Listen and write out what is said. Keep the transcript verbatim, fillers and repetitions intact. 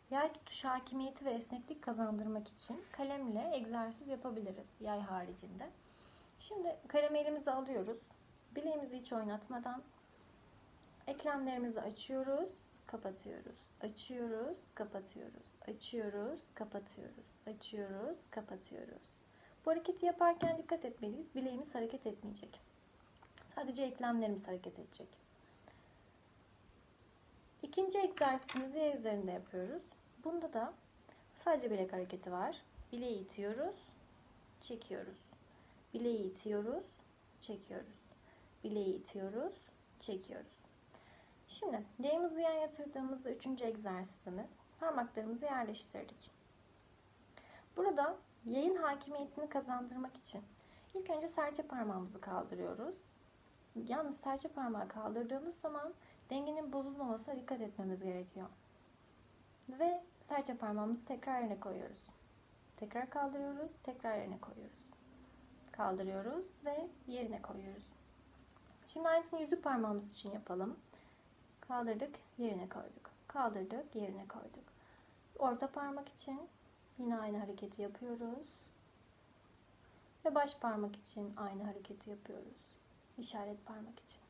Yay tutuş hakimiyeti ve esneklik kazandırmak için kalemle egzersiz yapabiliriz yay haricinde. Şimdi kalemi elimize alıyoruz. Bileğimizi hiç oynatmadan eklemlerimizi açıyoruz, kapatıyoruz. Açıyoruz, kapatıyoruz. Açıyoruz, kapatıyoruz. Açıyoruz, kapatıyoruz. Bu hareketi yaparken dikkat etmeliyiz. Bileğimiz hareket etmeyecek. Sadece eklemlerimiz hareket edecek. İkinci egzersizimizi yay üzerinde yapıyoruz. Bunda da sadece bilek hareketi var. Bileği itiyoruz, çekiyoruz. Bileği itiyoruz, çekiyoruz. Bileği itiyoruz, çekiyoruz. Şimdi yayımızı yan yatırdığımızda üçüncü egzersizimiz. Parmaklarımızı yerleştirdik. Burada yayın hakimiyetini kazandırmak için ilk önce serçe parmağımızı kaldırıyoruz. Yalnız serçe parmağı kaldırdığımız zaman dengenin bozulmamasına dikkat etmemiz gerekiyor. Ve serçe parmağımızı tekrar yerine koyuyoruz. Tekrar kaldırıyoruz, tekrar yerine koyuyoruz. Kaldırıyoruz ve yerine koyuyoruz. Şimdi aynısını yüzük parmağımız için yapalım. Kaldırdık, yerine koyduk. Kaldırdık, yerine koyduk. Orta parmak için yine aynı hareketi yapıyoruz. Ve baş parmak için aynı hareketi yapıyoruz. İşaret parmak için.